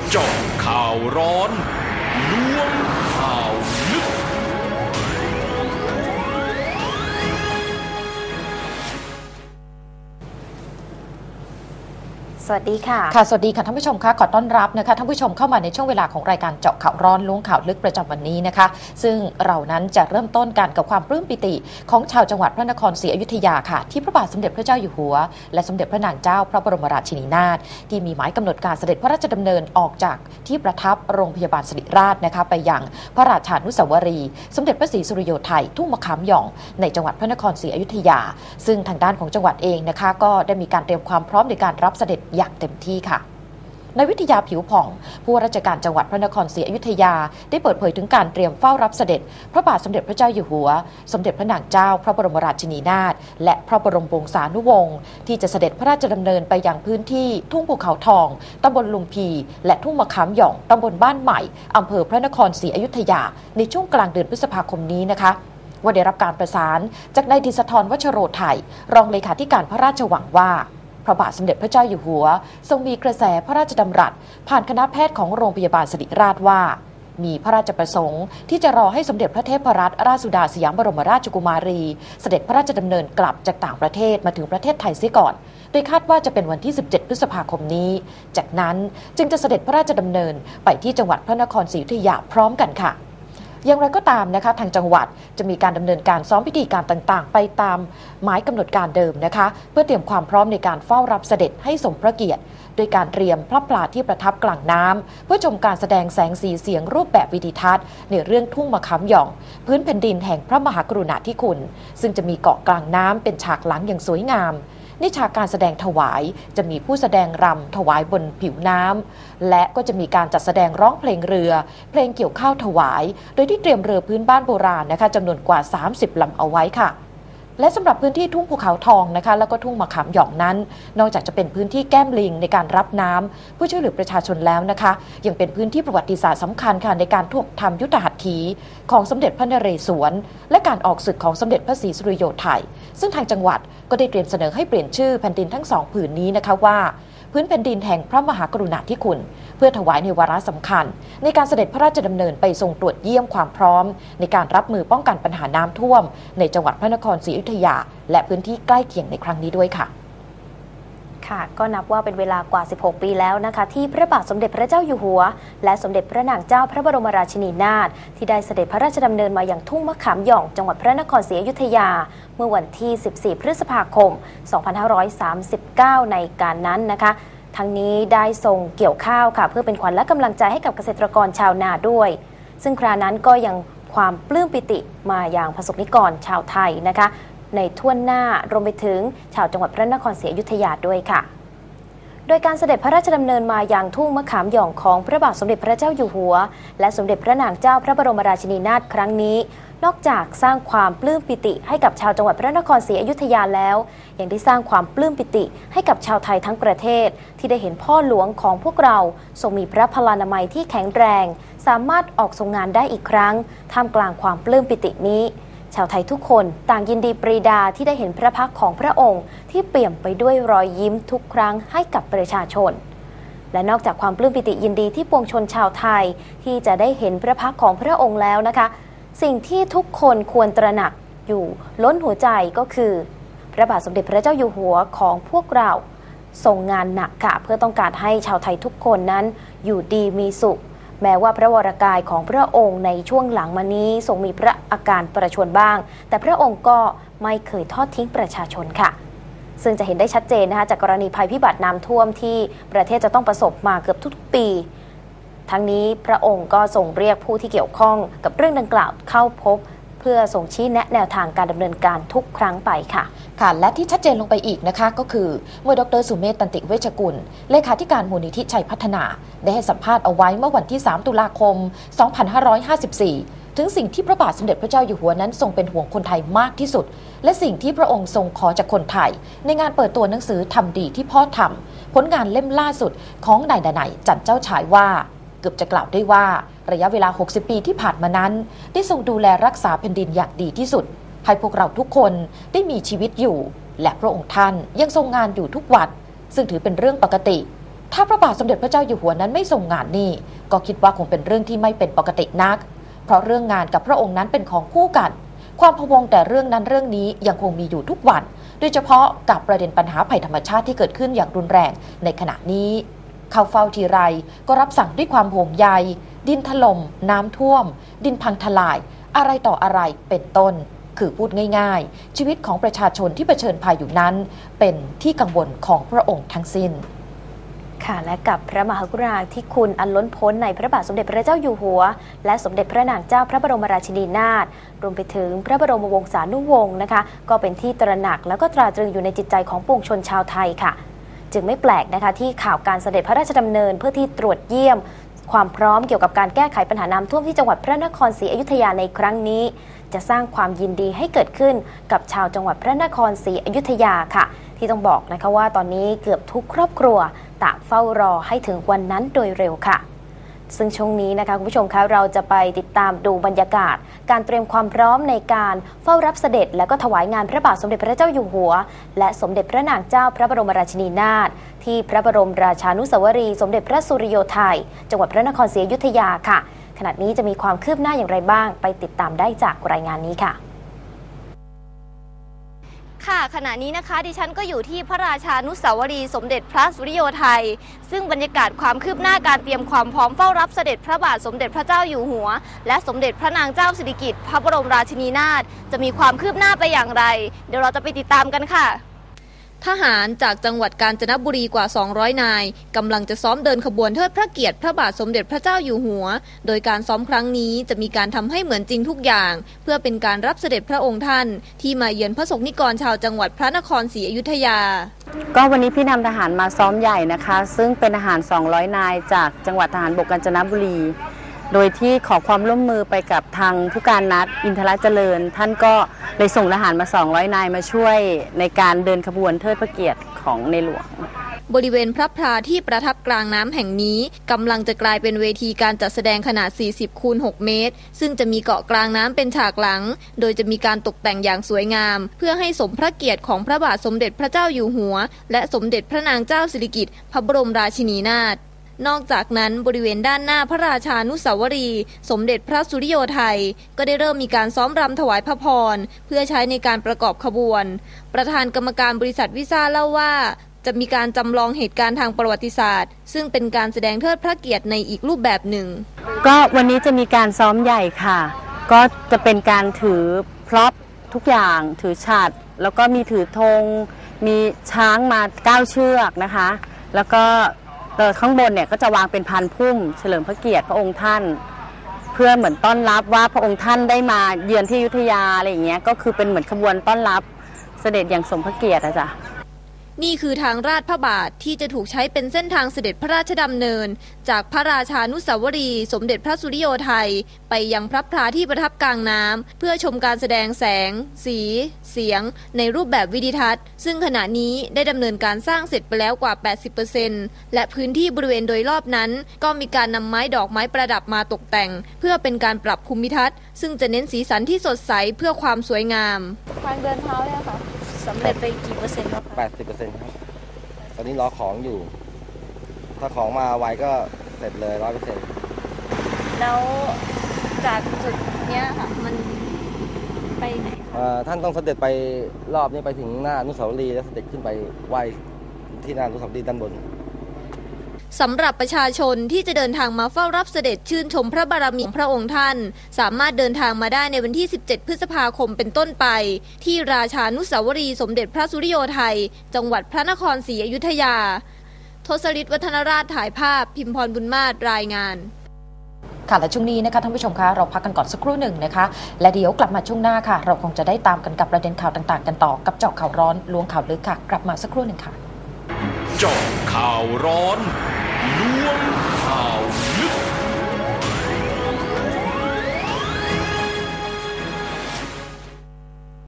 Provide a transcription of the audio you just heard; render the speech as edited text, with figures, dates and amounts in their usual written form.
เจาะข่าวร้อนล้วงข่าวลึกสวัสดีค่ะสวัสดีค่ะท่านผู้ชมค่ะขอต้อนรับนะคะท่านผู้ชมเข้ามาในช่วงเวลาของรายการเจาะข่าวร้อนล้วงข่าวลึกประจำวันนี้นะคะซึ่งเรานั้นจะเริ่มต้นกันกับความปลื้มปิติของชาวจังหวัดพระนครศรีอยุธยาค่ะที่พระบาทสมเด็จพระเจ้าอยู่หัวและสมเด็จพระนางเจ้าพระบรมราชินีนาถที่มีหมายกำหนดการเสด็จพระราชดำเนินออกจากที่ประทับโรงพยาบาลศิริราชนะคะไปยังพระราชานุสาวรีย์สมเด็จพระศรีสุริโยไทยทุ่งมะขามหย่องในจังหวัดพระนครศรีอยุธยาซึ่งทางด้านของจังหวัดเองนะคะก็ได้มีการเตรียมความพร้อมในการรับเสด็จอย่างเต็มที่ค่ะนายวิทยาผิวผ่องผู้ว่าราชการจังหวัดพระนครศรีอยุธยาได้เปิดเผยถึงการเตรียมเฝ้ารับเสด็จพระบาทสมเด็จพระเจ้าอยู่หัวสมเด็จพระนางเจ้าพระบรมราชินีนาถและพระบรมวงศานุวงศ์ที่จะเสด็จพระราชดำเนินไปยังพื้นที่ทุ่งภูเขาทองตำบลลุมพีและทุ่งมะขามหย่องตำบลบ้านใหม่อำเภอพระนครศรีอยุธยาในช่วงกลางเดือนพฤษภาคมนี้นะคะว่าได้รับการประสานจากนายดิษฐรวชโรไทยรองเลขาธิการพระราชวังว่าพระบาทสมเด็จพระเจ้าอยู่หัวทรงมีกระแสพระราชดำรัสผ่านคณะแพทย์ของโรงพยาบาลศิริราชว่ามีพระราชประสงค์ที่จะรอให้สมเด็จพระเทพรัตนราชสุดาสยามบรมราชกุมารีเสด็จพระราชดำเนินกลับจากต่างประเทศมาถึงประเทศไทยเสียก่อนโดยคาดว่าจะเป็นวันที่17พฤษภาคมนี้จากนั้นจึงจะเสด็จพระราชดำเนินไปที่จังหวัดพระนครศรีอยุธยาพร้อมกันค่ะอย่างไรก็ตามนะคะทางจังหวัดจะมีการดำเนินการซ้อมพิธีการต่างๆไปตามหมายกำหนดการเดิมนะคะเพื่อเตรียมความพร้อมในการเฝ้ารับเสด็จให้สมพระเกียรติโดยการเตรียมพระปลาที่ประทับกลางน้ำเพื่อชมการแสดงแสงสีเสียงรูปแบบวิดีทัศน์ในเรื่องทุ่งมะขามหย่องพื้นแผ่นดินแห่งพระมหากรุณาธิคุณซึ่งจะมีเกาะกลางน้ำเป็นฉากหลังอย่างสวยงามในฉากการแสดงถวายจะมีผู้แสดงรำถวายบนผิวน้ำและก็จะมีการจัดแสดงร้องเพลงเรือเพลงเกี่ยวข้าวถวายโดยที่เตรียมเรือพื้นบ้านโบราณนะคะจำนวนกว่า30ลำเอาไว้ค่ะและสำหรับพื้นที่ทุ่งภูเขาทองนะคะแล้วก็ทุ่งมะขามหย่องนั้นนอกจากจะเป็นพื้นที่แก้มลิงในการรับน้ำเพื่อช่วยเหลือประชาชนแล้วนะคะยังเป็นพื้นที่ประวัติศาสตร์สำคัญค่ะในการทำยุทธหัตถีของสมเด็จพระนเรศวรและการออกศึกของสมเด็จพระศรีสุริโยไทยซึ่งทางจังหวัดก็ได้เตรียมเสนอให้เปลี่ยนชื่อแผ่นดินทั้งสองผืนนี้นะคะว่าพื้นแผ่นดินแห่งพระมหากรุณาธิคุณเพื่อถวายในวาระสำคัญในการเสด็จพระราชดำเนินไปทรงตรวจเยี่ยมความพร้อมในการรับมือป้องกันปัญหาน้ำท่วมในจังหวัดพระนครศรีอยุธยาและพื้นที่ใกล้เคียงในครั้งนี้ด้วยค่ะก็นับว่าเป็นเวลากว่า16ปีแล้วนะคะที่พระบาทสมเด็จพระเจ้าอยู่หัวและสมเด็จพระนางเจ้าพระบรมราชินีนาถที่ได้เสด็จพระราชดำเนินมาอย่างทุ่งมะขามหย่องจังหวัดพระนครศรีอยุธยาเมื่อวันที่14พฤษภาคม2539ในการนั้นนะคะทั้งนี้ได้ทรงเกี่ยวข้าวค่ะเพื่อเป็นขวัญและกำลังใจให้กับเกษตรกรชาวนาด้วยซึ่งครานั้นก็ยังความปลื้มปิติมาอย่างประสบนิกรชาวไทยนะคะในทั่วหน้ารวมไปถึงชาวจังหวัดพระนครศรีอยุธยาด้วยค่ะโดยการเสด็จพระราชดำเนินมาอย่างทุ่งมะขามหย่องของพระบาทสมเด็จพระเจ้าอยู่หัวและสมเด็จพระนางเจ้าพระบรมราชินีนาถครั้งนี้นอกจากสร้างความปลื้มปิติให้กับชาวจังหวัดพระนครศรีอยุธยาแล้วยังได้สร้างความปลื้มปิติให้กับชาวไทยทั้งประเทศที่ได้เห็นพ่อหลวงของพวกเราทรงมีพระพลานามัยที่แข็งแรงสามารถออกทรงงานได้อีกครั้งท่ามกลางความปลื้มปิตินี้ชาวไทยทุกคนต่างยินดีปรีดาที่ได้เห็นพระพักตร์ของพระองค์ที่เปี่ยมไปด้วยรอยยิ้มทุกครั้งให้กับประชาชนและนอกจากความปลื้มปิติยินดีที่ปวงชนชาวไทยที่จะได้เห็นพระพักตร์ของพระองค์แล้วนะคะสิ่งที่ทุกคนควรตระหนักอยู่ล้นหัวใจก็คือพระบาทสมเด็จพระเจ้าอยู่หัวของพวกเราทรงงานหนักค่ะเพื่อต้องการให้ชาวไทยทุกคนนั้นอยู่ดีมีสุขแม้ว่าพระวรกายของพระองค์ในช่วงหลังมานี้ทรงมีพระอาการประชวรบ้างแต่พระองค์ก็ไม่เคยทอดทิ้งประชาชนค่ะซึ่งจะเห็นได้ชัดเจนนะคะจากกรณีภัยพิบัติน้ำท่วมที่ประเทศจะต้องประสบมาเกือบทุกปีทั้งนี้พระองค์ก็ทรงเรียกผู้ที่เกี่ยวข้องกับเรื่องดังกล่าวเข้าพบเพื่อทรงชี้แนะแนวทางการดำเนินการทุกครั้งไปค่ะและที่ชัดเจนลงไปอีกนะคะก็คือเมื่อดร.สุเมธ ตันติเวชกุลเลขาธิการมูลนิธิชัยพัฒนาได้ให้สัมภาษณ์เอาไว้เมื่อวันที่3ตุลาคม2554ถึงสิ่งที่พระบาทสมเด็จพระเจ้าอยู่หัวนั้นทรงเป็นห่วงคนไทยมากที่สุดและสิ่งที่พระองค์ทรงขอจากคนไทยในงานเปิดตัวหนังสือทำดีที่พ่อทำผลงานเล่มล่าสุดของนายดนัย จันเจ้าฉายว่าเกือบจะกล่าวได้ว่าระยะเวลา60ปีที่ผ่านมานั้นได้ทรงดูแลรักษาแผ่นดินอย่างดีที่สุดให้พวกเราทุกคนได้มีชีวิตอยู่และพระองค์ท่านยังทรงงานอยู่ทุกวันซึ่งถือเป็นเรื่องปกติถ้าพระบาทสมเด็จพระเจ้าอยู่หัวนั้นไม่ทรงงานนี่ก็คิดว่าคงเป็นเรื่องที่ไม่เป็นปกตินักเพราะเรื่องงานกับพระองค์นั้นเป็นของคู่กันความพะวงแต่เรื่องนั้นเรื่องนี้ยังคงมีอยู่ทุกวันโดยเฉพาะกับประเด็นปัญหาภัยธรรมชาติที่เกิดขึ้นอย่างรุนแรงในขณะนี้เข้าเฝ้าทีไรก็รับสั่งด้วยความห่วงใยดินถล่มน้ำท่วมดินพังทลายอะไรต่ออะไรเป็นต้นคือพูดง่ายๆชีวิตของประชาชนที่เผชิญภัยอยู่นั้นเป็นที่กังวลของพระองค์ทั้งสิ้นค่ะและกับพระมหากรุณาธิคุณอันล้นพ้นในพระบาทสมเด็จพระเจ้าอยู่หัวและสมเด็จพระนางเจ้าพระบรมราชินีนาถรวมไปถึงพระบรมวงศานุวงศ์นะคะก็เป็นที่ตระหนักแล้วก็ตราตรึงอยู่ในจิตใจของปวงชนชาวไทยค่ะจึงไม่แปลกนะคะที่ข่าวการเสด็จพระราชดำเนินเพื่อที่ตรวจเยี่ยมความพร้อมเกี่ยวกับการแก้ไขปัญหาน้ำท่วมที่จังหวัดพระนครศรีอยุธยาในครั้งนี้จะสร้างความยินดีให้เกิดขึ้นกับชาวจังหวัดพระนครศรีอยุธยาค่ะที่ต้องบอกนะคะว่าตอนนี้เกือบทุกครอบครัวต่างเฝ้ารอให้ถึงวันนั้นโดยเร็วค่ะซึ่งช่วงนี้นะคะคุณผู้ชมคะเราจะไปติดตามดูบรรยากาศการเตรียมความพร้อมในการเฝ้ารับเสด็จและก็ถวายงานพระบาทสมเด็จพระเจ้าอยู่หัวและสมเด็จพระนางเจ้าพระบรมราชินีนาถที่พระบรมราชานุสาวรีย์สมเด็จพระสุริโยไทยจังหวัดพระนครศรีอยุธยาค่ะขณะนี้จะมีความคืบหน้าอย่างไรบ้างไปติดตามได้จากรายงานนี้ค่ะค่ะขณะนี้นะคะดิฉันก็อยู่ที่พระราชานุสาวรีย์สมเด็จพระสุริโยไทยซึ่งบรรยากาศความคืบหน้าการเตรียมความพร้อมเฝ้ารับเสด็จพระบาทสมเด็จพระเจ้าอยู่หัวและสมเด็จพระนางเจ้าสิริกิติ์พระบรมราชินีนาถจะมีความคืบหน้าไปอย่างไรเดี๋ยวเราจะไปติดตามกันค่ะทหารจากจังหวัดกาญจนบุรีกว่า200นายกำลังจะซ้อมเดินขบวนเทิดพระเกียรติพระบาทสมเด็จพระเจ้าอยู่หัวโดยการซ้อมครั้งนี้จะมีการทำให้เหมือนจริงทุกอย่างเพื่อเป็นการรับเสด็จพระองค์ท่านที่มาเยือนพระสงฆ์นิกรชาวจังหวัดพระนครศรีอยุธยาก็วันนี้พี่นำทหารมาซ้อมใหญ่นะคะซึ่งเป็นทหาร200นายจากจังหวัดทหารบกกาญจนบุรีโดยที่ขอความร่วมมือไปกับทางผู้การนัดอินทรเจริญท่านก็เลยส่งทหารมา200นายมาช่วยในการเดินขบวนเทิดพระเกียรติของในหลวงบริเวณพระพราที่ประทับกลางน้ำแห่งนี้กำลังจะกลายเป็นเวทีการจัดแสดงขนาด40 คูณ 6 เมตรซึ่งจะมีเกาะกลางน้ำเป็นฉากหลังโดยจะมีการตกแต่งอย่างสวยงามเพื่อให้สมพระเกียรติของพระบาทสมเด็จพระเจ้าอยู่หัวและสมเด็จพระนางเจ้าสิริกิติ์พระบรมราชินีนาถนอกจากนั้นบริเวณด้านหน้าพระราชานุสาวรีย์สมเด็จพระสุริโยไทยก็ได้เริ่มมีการซ้อมรำถวายพระพรเพื่อใช้ในการประกอบขบวนประธานกรรมการบริษัทวิซ่าเล่าว่าจะมีการจำลองเหตุการณ์ทางประวัติศาสตร์ซึ่งเป็นการแสดงเทิดพระเกียรติในอีกรูปแบบหนึ่งก็วันนี้จะมีการซ้อมใหญ่ค่ะก็จะเป็นการถือพร็อพทุกอย่างถือฉัตรแล้วก็มีถือธงมีช้างมา9เชือกนะคะแล้วก็ข้างบนเนี่ยก็จะวางเป็นพานพุ่มเฉลิมพระเกียรติพระองค์ท่านเพื่อเหมือนต้อนรับว่าพระองค์ท่านได้มาเยือนที่อยุธยาอะไรอย่างเงี้ยก็คือเป็นเหมือนขบวนต้อนรับเสด็จอย่างสมพระเกียรติอะจ้ะนี่คือทางราชพระบาทที่จะถูกใช้เป็นเส้นทางเสด็จพระราชดำเนินจากพระราชานุสาวรีย์สมเด็จพระสุริโยไทยไปยังพระพราที่ประทับกลางน้ำเพื่อชมการแสดงแสงสีเสียงในรูปแบบวิดิทัศน์ซึ่งขณะนี้ได้ดำเนินการสร้างเสร็จไปแล้วกว่า 80% และพื้นที่บริเวณโดยรอบนั้นก็มีการนำไม้ดอกไม้ประดับมาตกแต่งเพื่อเป็นการปรับภูมิทัศน์ซึ่งจะเน้นสีสันที่สดใสเพื่อความสวยงามทางเดินเท้าเนี่ยค่ะสำเร็จไปกี่เปอร์เซ็นต์แล้วคะ 80%ครับตอนนี้รอของอยู่ถ้าของมาไวก็เสร็จเลย 100% แล้วจากจุดเนี้ยค่ะมันไปไหนท่านต้องเสด็จไปรอบนี้ไปถึงหน้าอนุสาวรีย์แล้วเสด็จขึ้นไปไหว้ที่หน้าอนุสาวรีย์ด้านบนสำหรับประชาชนที่จะเดินทางมาเฝ้ารับเสด็จชื่นชมพระบารมีของพระองค์ท่านสามารถเดินทางมาได้ในวันที่17พฤษภาคมเป็นต้นไปที่ราชานุสาวรีย์สมเด็จพระสุริโยไทยจังหวัดพระนครศรีอยุธยาทศฤทธิ์วัฒนราชถ่ายภาพพิมพรบุญมาศรายงานค่ะและช่วงนี้นะคะท่านผู้ชมคะเราพักกันก่อนสักครู่หนึ่งนะคะและเดี๋ยวกลับมาช่วงหน้าค่ะเราคงจะได้ตามกันกับประเด็นข่าวต่างๆกันต่อกับเจาะข่าวร้อนล้วงข่าวลึกค่ะกลับมาสักครู่หนึ่งค่ะเจาะข่าวร้อนล้วง